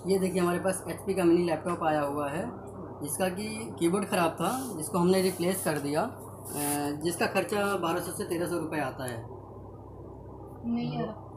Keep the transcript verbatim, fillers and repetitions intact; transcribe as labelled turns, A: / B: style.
A: ये देखिए हमारे पास एच पी का मिनी लैपटॉप आया हुआ है, जिसका कि कीबोर्ड ख़राब था, जिसको हमने रिप्लेस कर दिया, जिसका खर्चा बारह सौ से तेरह सौ रुपये आता है।
B: नहीं आ रहा।